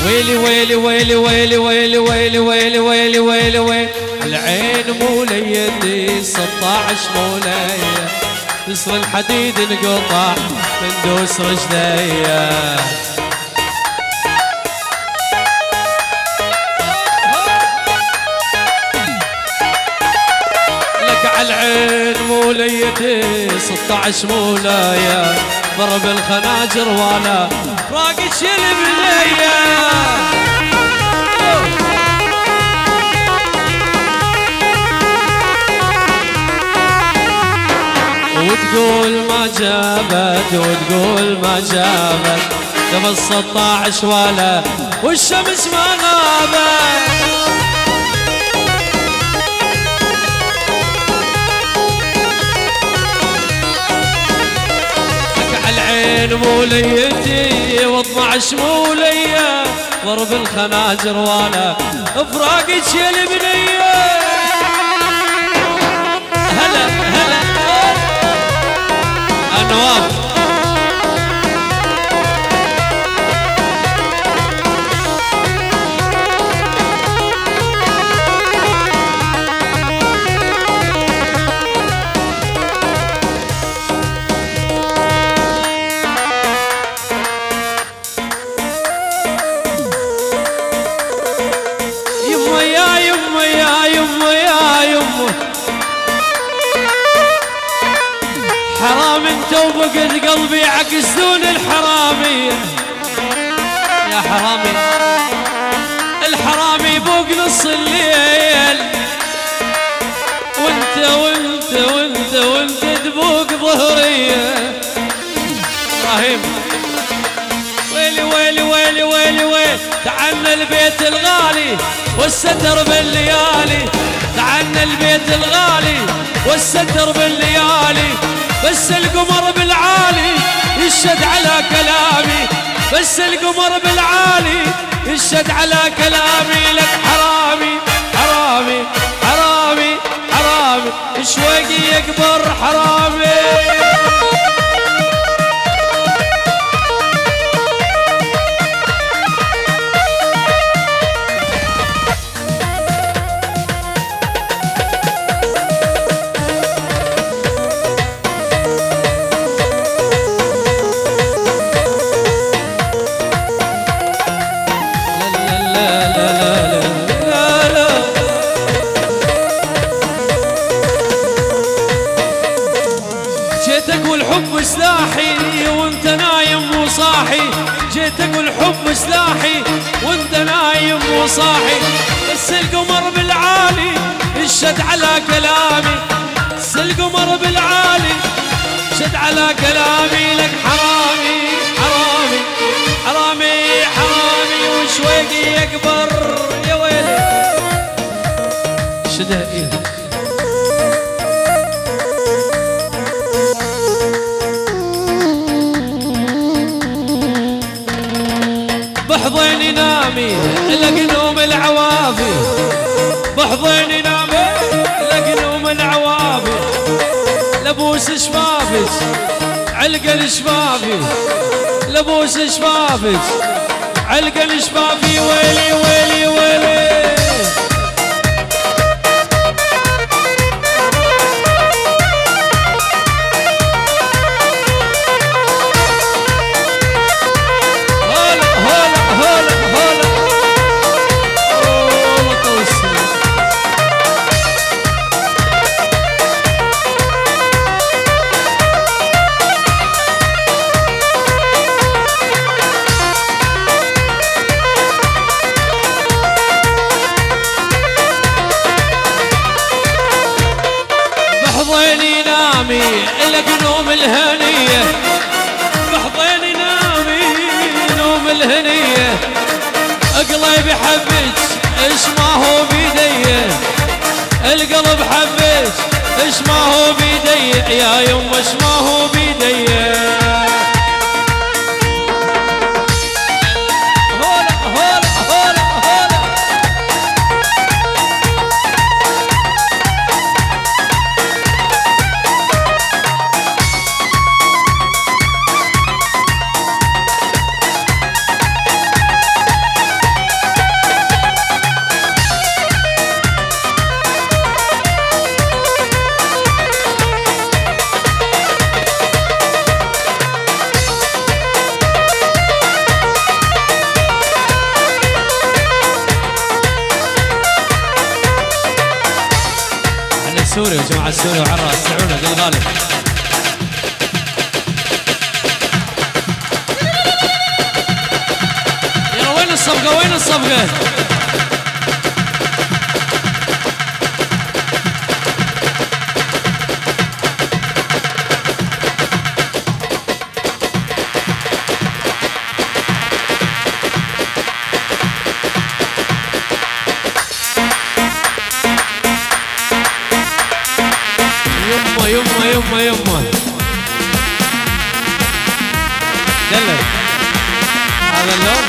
ويلي ويلي ويلي ويلي ويلي ويلي ويلي ويلي ويلي ويلي العين موليتي 16 مولية يصر الحديد انقطع من دوس رجليا لك عالعين موليتي 16 مولايا ضرب الخناجر ولا فراقش البنية وتقول ما جابت وتقول ما جابت قبل 16 ولا والشمس ما غابت لك عالعين موليتي و12 مولية ضرب الخناجر ولا فراقك يا البنية هلا هلا نواف يما يا يما يا يما يا يما حرام انت وبقت قلبي عكسون الحرامي يا حرامي الحرامي بوق نص الليل وانت وانت وانت وانت تبوق ظهري ابراهيم ويلي ويلي ويلي ويلي ويلي تعنا البيت الغالي والستر بالليالي تعنا البيت الغالي والستر بالليالي بس القمر بالعالي يشهد على كلامي بس القمر بالعالي يشهد على كلامي لك حرامي حرامي حرامي حرامي شوقي يكبر حرامي جيتك والحب سلاحي وانت نايم وصاحي جيتك والحب سلاحي وانت نايم وصاحي بس القمر بالعالي يشهد على كلامي بس القمر بالعالي يشهد على كلامي لك حرامي حرامي حرامي حرامي وشويقي يكبر يا ويلي شدها ايه بحضيني نامي لك نوم العوافي بحضيني نامي لك نوم العوافي لبوس شفافك علقة شفافي لبوس شفافك علقة شفافي ويلي ويلي ويلي بحضيني نامي لك نوم الهنية بحضيني نامي نوم الهنية قلبي حبك ايش ما هو بيدي القلب حبك ايش ما هو بيدي يا يما ايش ما هو بيدي جماعة السوري وعراس سعونا للغالب. يلا وين الصفقة وين الصفقة؟ يما دلل هذا اللون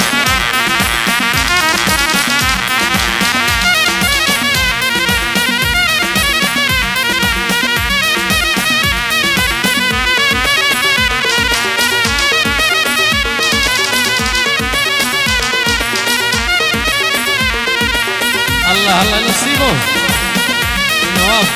الله الله نصيبه نواف.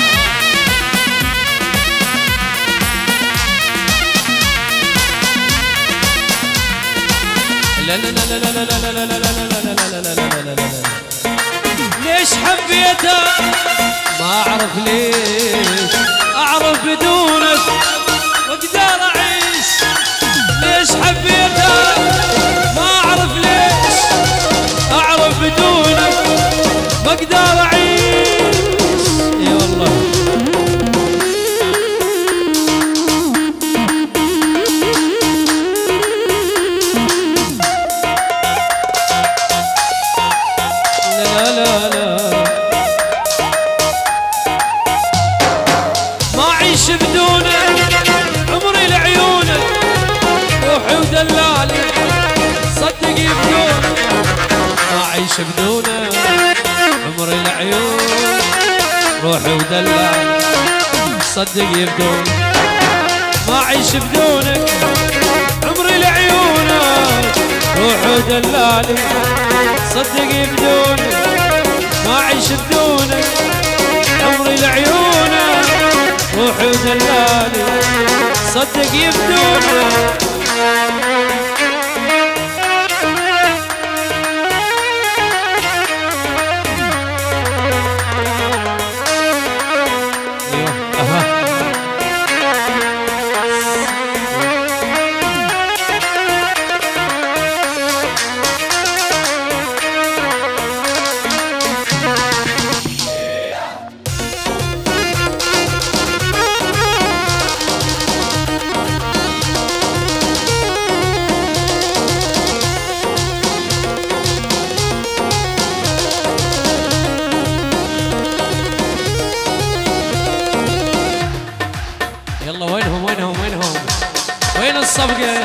لا لا لا لا لا لا لا لا لا لا لا لا لا ليش حبيته ما اعرف ليش اعرف بدونك واقدر اعيش. ليش حبيته ما اعرف ليش اعرف بدونك واقدر اعيش. اي والله بدونك عمري لعيونك روحي ودلالي صدقي بدونك ما اعيش بدونك عمري لعيونك روحي ودلالي صدقي بدونك ما اعيش بدونك عمري لعيونك روحي ودلالي صدقي بدونك ما اعيش بدونك عمري لعيونك روحي ودلالي صدق يبدونك. يلا وينهم وين الصفقة؟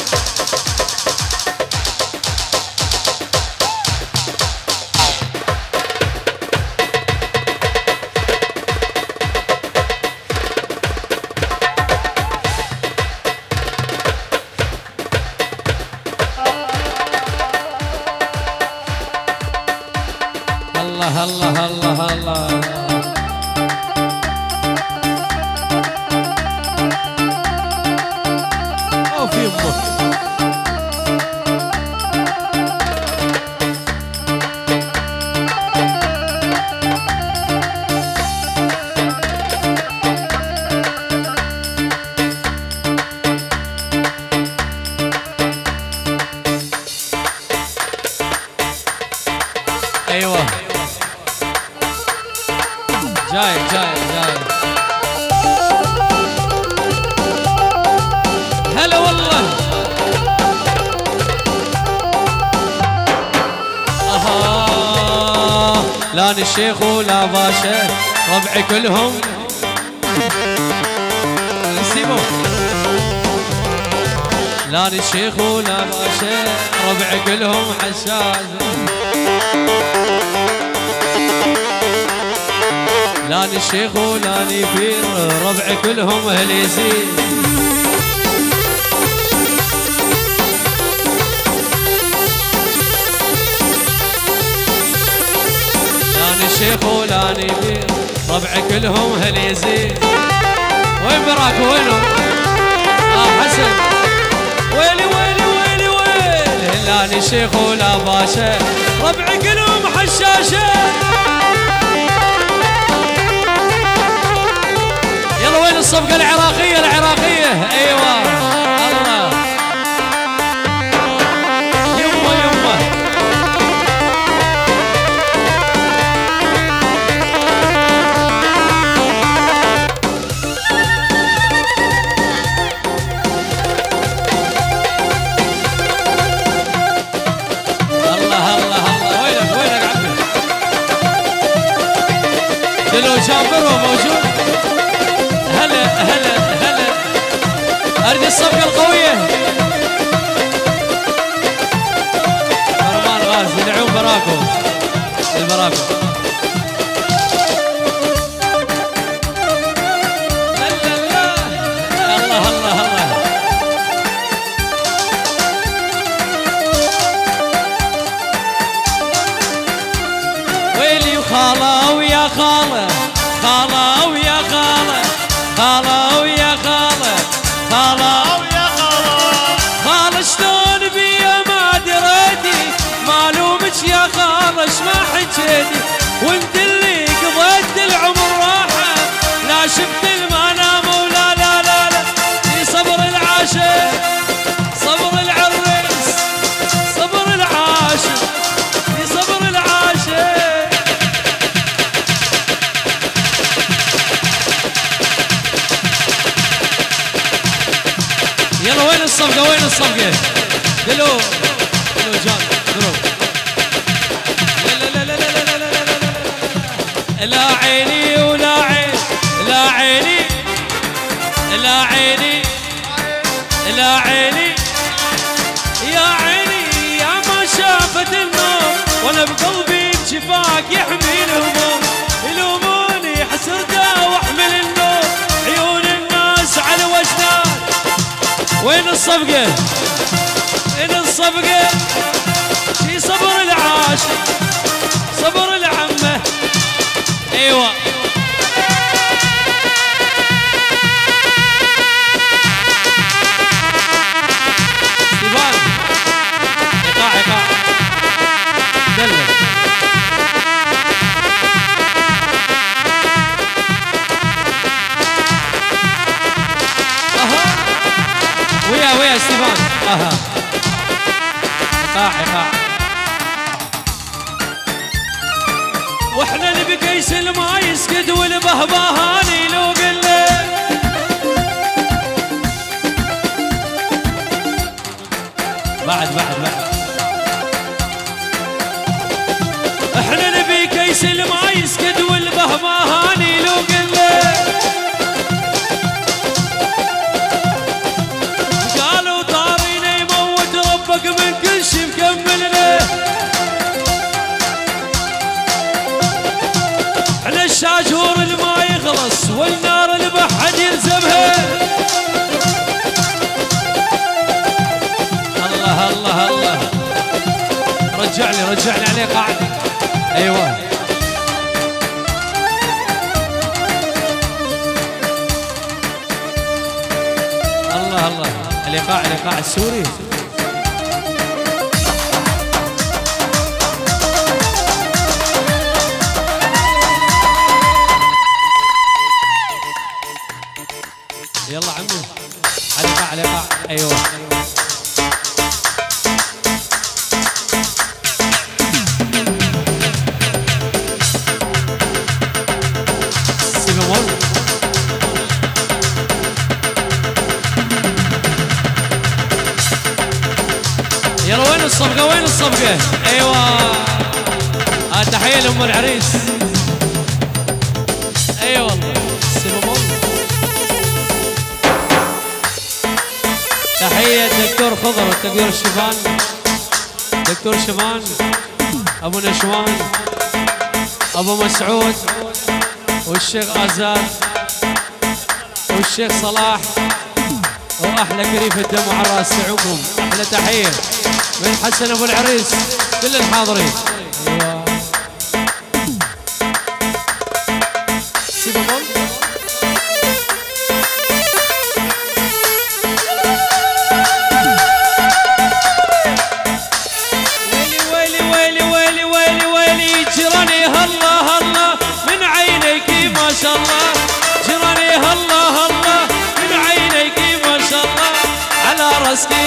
الله الله الله الله في امك. ايوه جاي هلا والله. لا الشيخ ولا باشا ربعي كلهم نسيبه. لا الشيخ ولا باشا ربعي كلهم حساس. لا الشيخ ولا نفير ربعي كلهم هليزين. الشيخ ولا نبير ربعي كلهم هليزين. وين براك وينهم؟ حسن ويلي ويلي ويلي ويلي. لا الشيخ ولا باشا ربعي كلهم حشاشة. الصفقة العراقية العراقية؟ ايوه الله يمه يمه. الله الله الله. وينك وينك عمي؟ دلو جابرو موجود. هلا هلا هلا. اريد الصفقة القوية. فرمان غازي العيون براكو البراكو. لا لا لا. الله الله الله. ويلي وخالة ويا خالة خالة ويا خالة خالة ويا خالة خالة ويا خالة خالة شلون بيا ما دريتي ما لومك يا خالة اش ما حكيتي وانت اللي قضيت العمر راحة لا شفت المنام ولا لا لا لا في صبر العاشق صبر العريس صبر العاشق في صبر العاشق. يلا وين الصفقة وين الصفقة؟ دلو دلو جان دلو. لا لا لا لا لا لا لا لا لا عيني ولا عين لا عيني لا عيني لا عيني يا عيني يا ما شافت النور وانا بقلبي بشفاك يحمي الهموم يلوموني حسرته واحمل النور عيون الناس على وجدان. وين الصفقة؟ وين الصفقة؟ في صبر العاشق صبر العمة. ايوه ستيفان ايقاع ايقاع دلل. ويا ستيفان اها ايقاع ايقاع. واحنا اللي بقيس ما يسكت والبهبهاني لو قله بعد احنا اللي بقيس ما يسكت والبهبهاني لو قله قالوا طارينا يموت ربك من كل شي مكملنا. على الشاجور اللي ما يخلص والنار اللي بحد يلزمها. الله الله الله. رجعني عليه قاعد. ايوه الله الله. الايقاع السوري. يلا عمي الايقاع ايوه سيبمول. يلا وين الصفقة وين الصفقة؟ ايوه تحية لأم العريس. اي والله سيبمول. تحية دكتور خضر والدكتور شيفان دكتور شيفان ابو نشوان ابو مسعود والشيخ آزاد والشيخ صلاح واحلى كريف الدم وعلى راس عقب. احلى تحيه من حسن ابو العريس كل الحاضرين. ايوه سيبمول. ويلي ويلي ويلي ويلي ويلي جيراني هلا هلا من عينيك ما شاء الله جيراني هلا هلا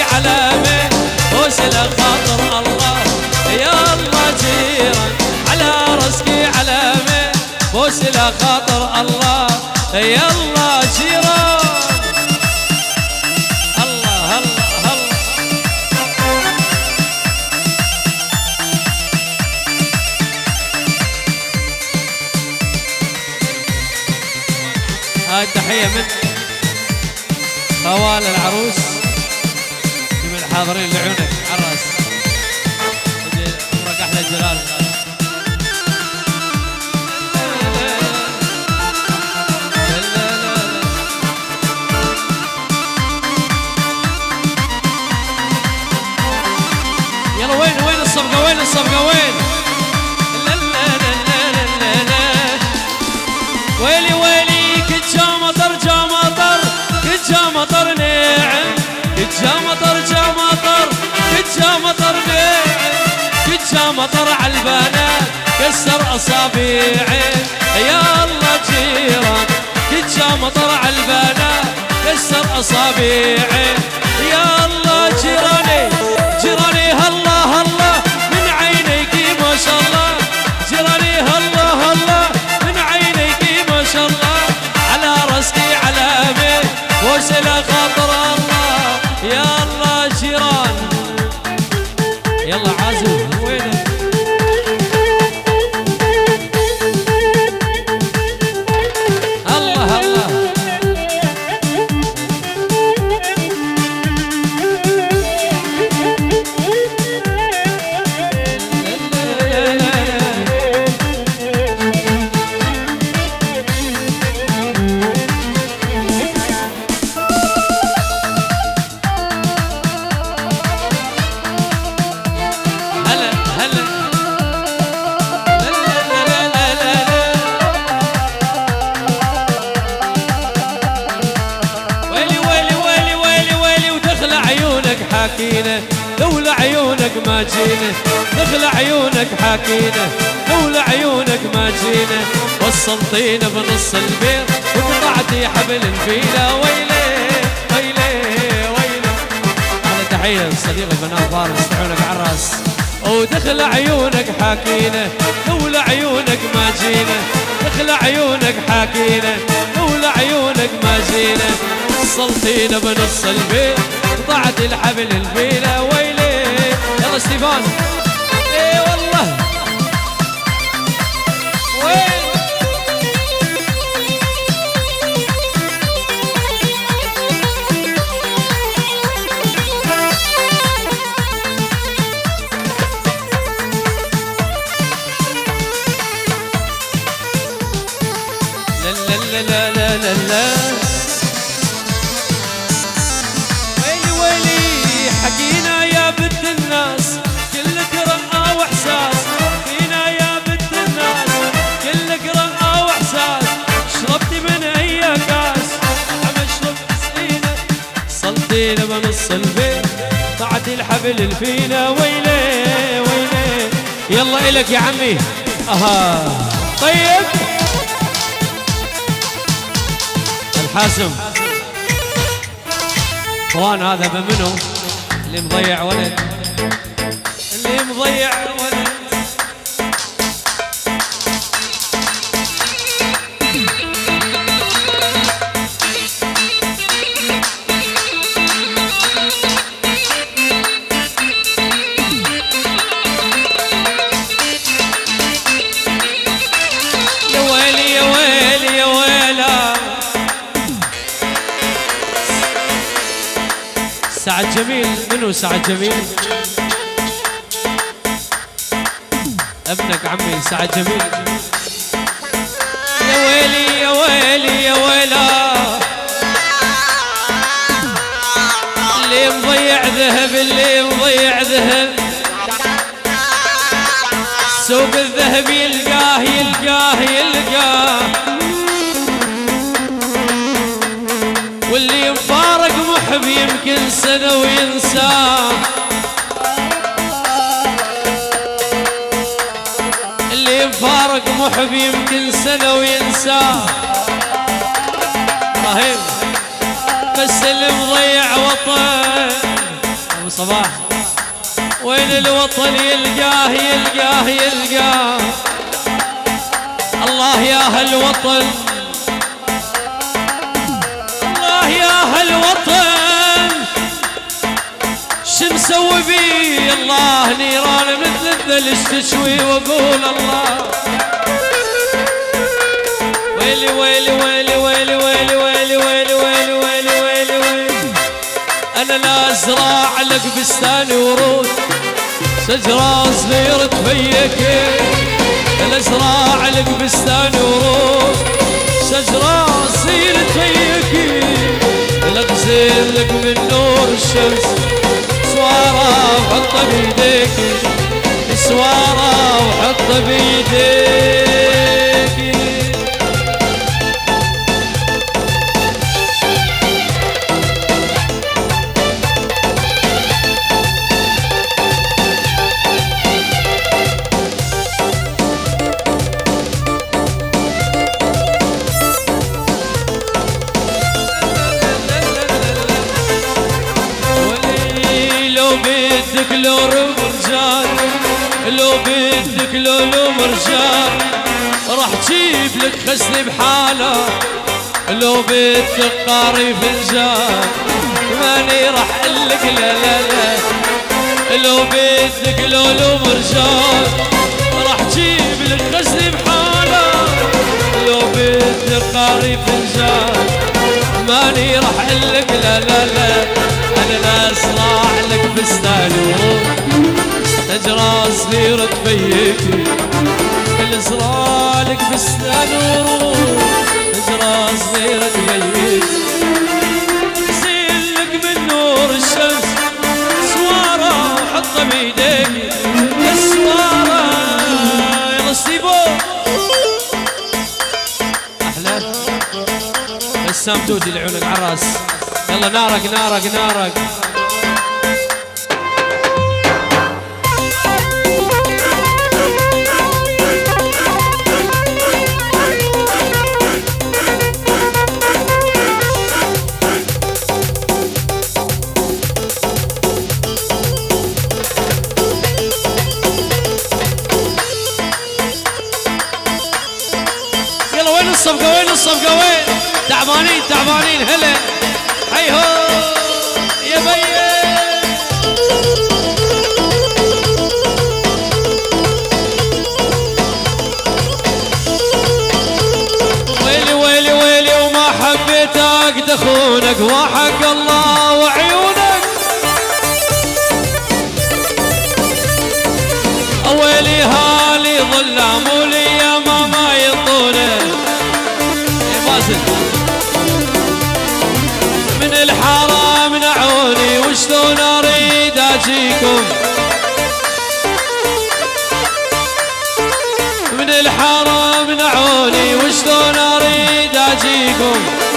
رزقي علامه بوس له خاطر الله يا الله جيران على رزقي علامه بوس له خاطر الله يا الله جيران الله الله الله هاي تحية من خوال العروس من الحاضرين لعونك عراس عمرك احلى جلال يلا وين الصفقة وين الصفقة وين ويلي ويلي كل جا مطر جا مطر كل جا مطر ناعم كل جا مطر جا مطر كل جا مطر ناعم كل جا مطر عالبنات كسر اصابيعي يا الله جيران كل جا مطر عالبنات كسر اصابيعي يا الله جيراني جيراني هلا هلا من عينيكي ما شاء الله جيراني هلا هلا من عينيكي ما شاء الله على رزقي علامه وسل خاطر الله يا الله جيران يلا عازم وينك الله الله حاكينا لولا عيونك ما جينا دخل عيونك حاكينا لولا عيونك ما جينا وصلتينا بنص البيت وقطعتي حبل الفيلة ويلي ويلي ويلي على تحية صديق البنات فارس عيونك عراس ودخل عيونك حاكينا لولا عيونك ما جينا دخل عيونك حاكينا لولا عيونك ما جينا وصلتينا بنص البيت قطعت الحبل الفيلة ويلي يلا ستيفان اي والله وين لا لا لا لا لا لا حكينا يا بنت الناس كلك رقة واحساس حكينا يا بنت الناس كلك رقة واحساس شربتي من اي كاس عم اشرب سنينة صلتينا بنص البيت طعت الحبل الفينا ويلي ويلي يلا الك يا عمي اها طيب الحاسم طوان هذا بمنه اللي مضيع ولد اللي مضيع ولد يا ويلي يا ويلي يا ويلا سعد جميل منو سعد جميل ابنك عمي سعد جميل يا ويلي يا ويلي يا ويلا اللي مضيع ذهب اللي مضيع ذهب سوق الذهب يلقاه يلقاه يلقاه واللي مفارق محب يمكن سنة وينساه اللي مفارق محب يمكن سنة وينساه ابراهيم بس اللي مضيع وطن صباح وين الوطن يلقاه يلقاه يلقاه الله يا هالوطن الله يا هالوطن شو مسوي بيه الله نيران مثل الذل تشوي واقول الله ويلي ويلي ويلي ويلي ويلي ويلي ويلي ويلي ويلي ويلي ويلي انا لا ازرع لك بستان ورود شجرة صغيرة تفيك انا ازرع لك بستان ورود شجرة صغيرة تفيك اغسل لك من نور الشمس سوارة وحطها بيديك سوارة وحطها بيديك لو مرجان لو بدك لو مرجان راح جيب لك خزن بحاله لو بدك قاري فنجان ماني راح اقلك لا لا لا لو بدك لو مرجان راح جيب لك خزن بحاله لو بدك قاري فنجان ماني راح اقلك لا لا لا انا لا اصنع لك بستان شجرة صغيرة تفيكي الازرع لك بستان ورود شجرة صغيرة تفيكي زين لك من نور الشمس سوارة وحطها بيديكي السوارة يلا ستيبو احلى بسام توتي العيون العراس يلا نارك نارك نارك يلا وين الصفقة وين الصفقة وين تعبانين تعبانين هلا هيهو يا بيه ويلي ويلي ويلي وما حبيتك دخونك وحق الله وعيونك ويلي هالي ظلام ولي يا ماما يطونك يا فاسد من الحرام منعوني وشلون اريد اجيكم من الحرام منعوني وشلون اريد اجيكم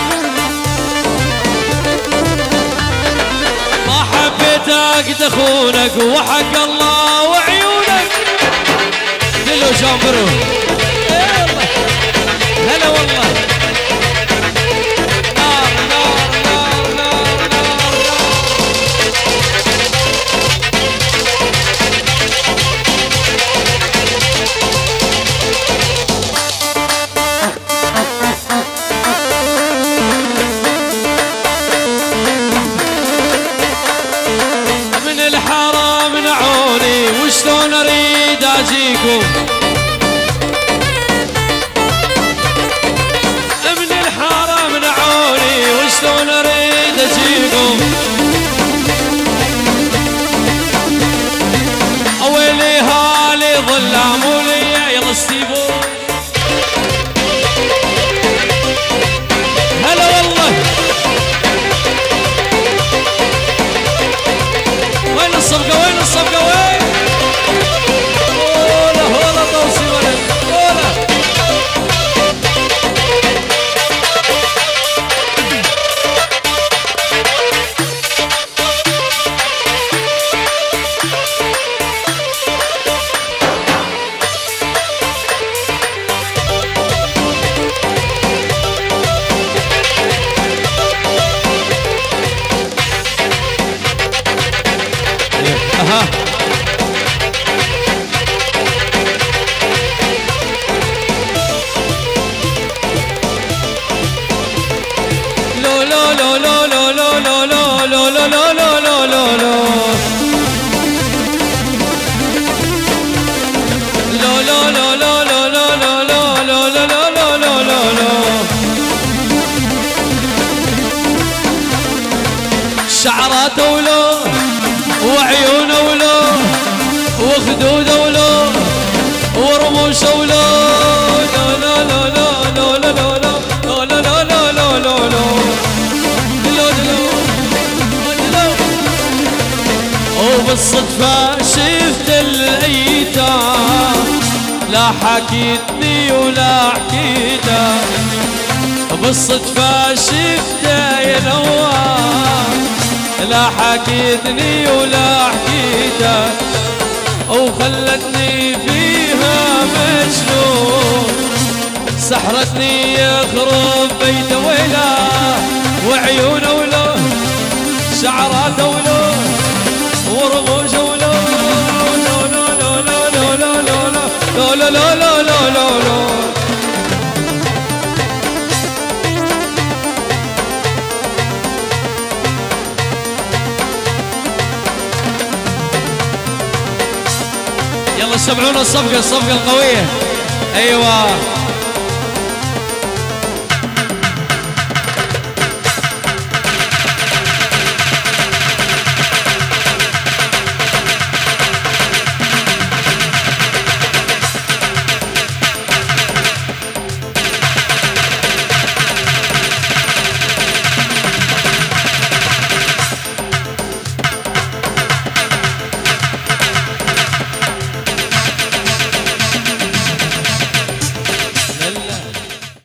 ما حبيتك دخونك وحق الله وعيونك دلو جامبرو هلا والله وشلون اريد اجيكم من الحرام منعوني وشلون اريد اجيكم ويلي هالي ظلام ولي يلا ستيبو هلا والله وين الصفقة وين الصفقة وين شعراته ولو وعيونه ولو وخدوده ولو ورموشه ولو لا لا لا لا لا لا لا لا لا لا لا لا لا وبالصدفة شفت الأيتام لا حكيتني ولا حكيته بالصدفة شفته يا نوام لا حكيتني ولا حكيته وخلتني فيها مجنون سحرتني يخرب بيته ويلا وعيونه ولو شعراته ولو ورموشه ولو لا لا لا لا لا لا لا لا لا لا لا لا. يلا سمعونا الصفقة القوية. ايوه